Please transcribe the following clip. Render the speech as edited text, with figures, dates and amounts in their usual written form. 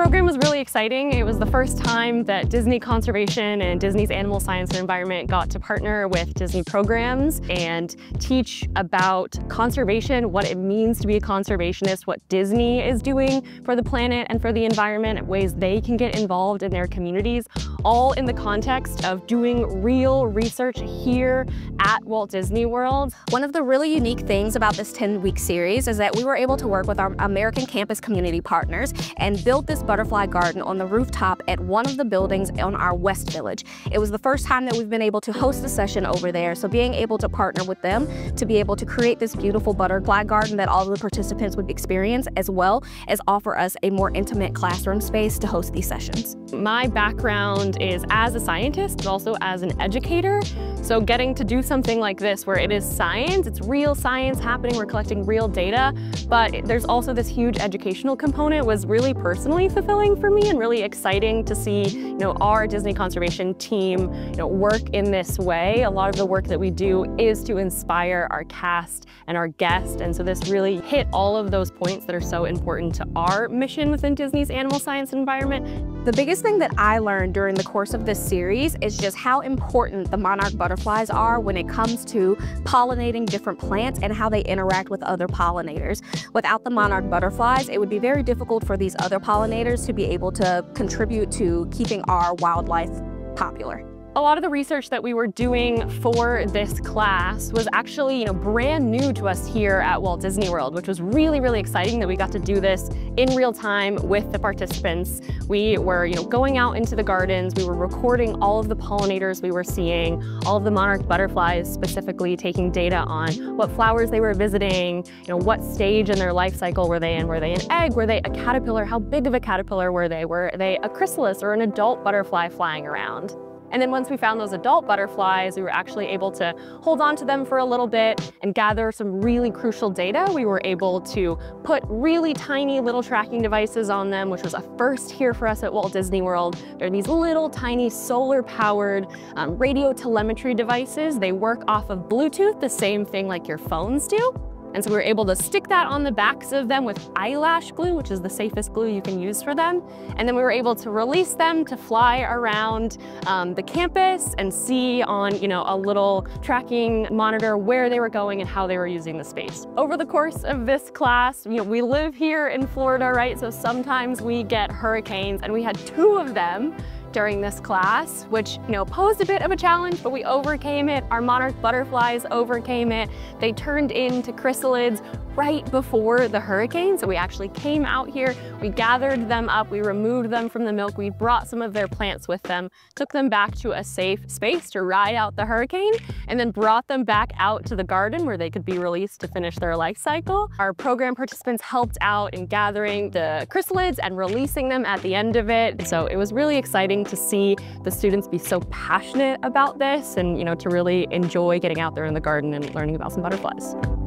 program was really exciting. It was the first time that Disney Conservation and Disney's Animal Science and Environment got to partner with Disney programs and teach about conservation, what it means to be a conservationist, what Disney is doing for the planet and for the environment, ways they can get involved in their communities, all in the context of doing real research here at Walt Disney World. One of the really unique things about this 10-week series is that we were able to work with our American campus community partners and build this butterfly garden on the rooftop at one of the buildings on our West Village. It was the first time that we've been able to host a session over there, so being able to partner with them to be able to create this beautiful butterfly garden that all of the participants would experience, as well as offer us a more intimate classroom space to host these sessions. My background is as a scientist, but also as an educator. So getting to do something like this where it is science, it's real science happening, we're collecting real data, but there's also this huge educational component was really personally fulfilling for me and really exciting to see, our Disney conservation team, work in this way. A lot of the work that we do is to inspire our cast and our guests, and so this really hit all of those points that are so important to our mission within Disney's Animal Science and Environment. The biggest thing that I learned during the course of this series is just how important the monarch butterflies are when it comes to pollinating different plants and how they interact with other pollinators. Without the monarch butterflies, it would be very difficult for these other pollinators to be able to contribute to keeping our wildlife popular. A lot of the research that we were doing for this class was actually, brand new to us here at Walt Disney World, which was really, really exciting that we got to do this in real time with the participants. We were, going out into the gardens, we were recording all of the pollinators we were seeing, all of the monarch butterflies specifically, taking data on what flowers they were visiting, what stage in their life cycle were they in? Were they an egg? Were they a caterpillar? How big of a caterpillar were they? Were they a chrysalis or an adult butterfly flying around? And then once we found those adult butterflies, we were actually able to hold on to them for a little bit and gather some really crucial data. We were able to put really tiny little tracking devices on them, which was a first here for us at Walt Disney World. They're these little tiny solar-powered radio telemetry devices. They work off of Bluetooth, the same thing like your phones do. And so we were able to stick that on the backs of them with eyelash glue, which is the safest glue you can use for them. And then we were able to release them to fly around the campus and see on, a little tracking monitor where they were going and how they were using the space. Over the course of this class, we live here in Florida, right? So sometimes we get hurricanes, and we had 2 of them during this class, which posed a bit of a challenge, but we overcame it. Our monarch butterflies overcame it. They turned into chrysalids right before the hurricane. So we actually came out here, we gathered them up, we removed them from the milk, we brought some of their plants with them, took them back to a safe space to ride out the hurricane, and then brought them back out to the garden where they could be released to finish their life cycle. Our program participants helped out in gathering the chrysalids and releasing them at the end of it. So it was really exciting to see the students be so passionate about this and, to really enjoy getting out there in the garden and learning about some butterflies.